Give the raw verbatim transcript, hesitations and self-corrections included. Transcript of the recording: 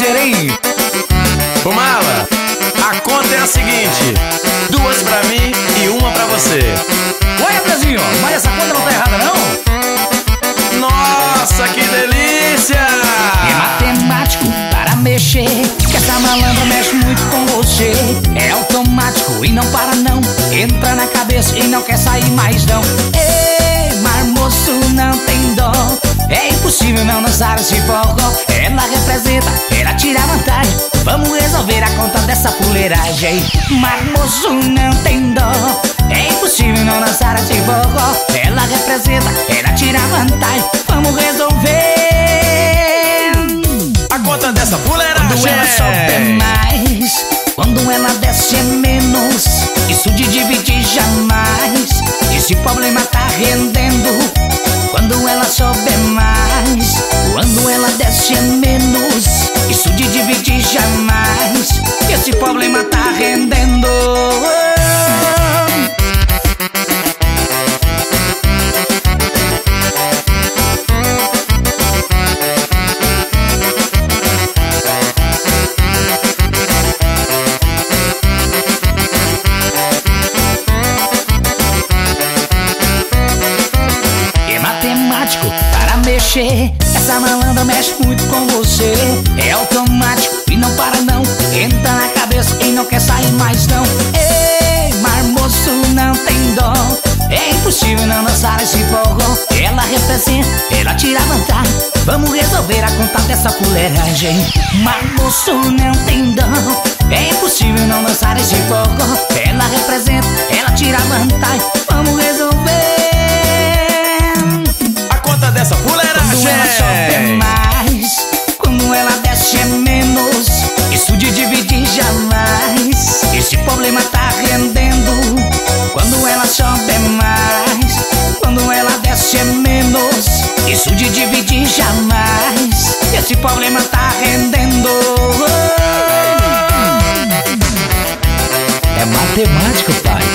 parceiro, hein? Ô Mala, a conta é a seguinte: duas pra mim e uma pra você. Ué, Andrezinho, mas essa conta não tá errada, não? Nossa, que delícia! É matemático para mexer, que essa malandra mexe muito com você. É automático e não para não, entra na cabeça e não quer sair mais não. Ei, mas moço, não tem dó, é impossível não dançar esse forró. Ela representa, ela tira vantagem, vamos resolver a conta dessa fuleiragem. Mas moço, não tem dó, é impossível não dançar esse forró. Ela representa, ela tira vantagem, vamos resolver a conta dessa fuleiragem. Quando ela sobe é mais, quando ela desce é menos, isso de dividir jamais, esse problema tá rendendo. Quando ela sobe é mais, quando ela desce é menos, isso de dividir jamais, esse problema tá rendendo. Para mexer, essa malandra mexe muito com você. É automático e não para não, entra na cabeça e não quer sair mais não. Ei, mas moço, não tem dó, é impossível não dançar esse forró. Ela representa, ela tira vantagem, vamos resolver a conta dessa fuleiragem. Mas moço, não tem dó, é impossível não dançar esse forró. Ela representa, ela tira vantagem, vamos resolver dessa fuleiragem. Quando ela sobe é mais, quando ela desce é menos, isso de dividir jamais, esse problema tá rendendo. Quando ela sobe é mais, quando ela desce é menos, isso de dividir jamais, esse problema tá rendendo. É matemático, pai.